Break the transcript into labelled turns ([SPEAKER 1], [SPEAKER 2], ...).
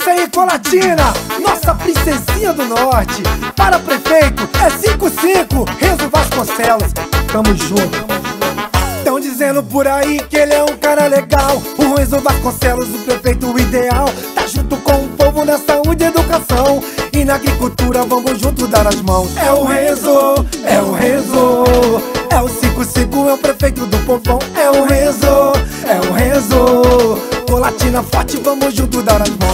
[SPEAKER 1] isso aí, Colatina, nossa princesinha do norte. Para prefeito é 55, Renzo Vasconcelos, tamo junto. Tão dizendo por aí que ele é um cara legal, o Renzo Vasconcelos, o prefeito ideal. Tá junto com o povo na saúde e educação, e na agricultura vamos junto dar as mãos. É o Renzo, é o Renzo, é o 55, é o prefeito do povão. É o Renzo, é o Renzo, Colatina forte, vamos junto dar as mãos.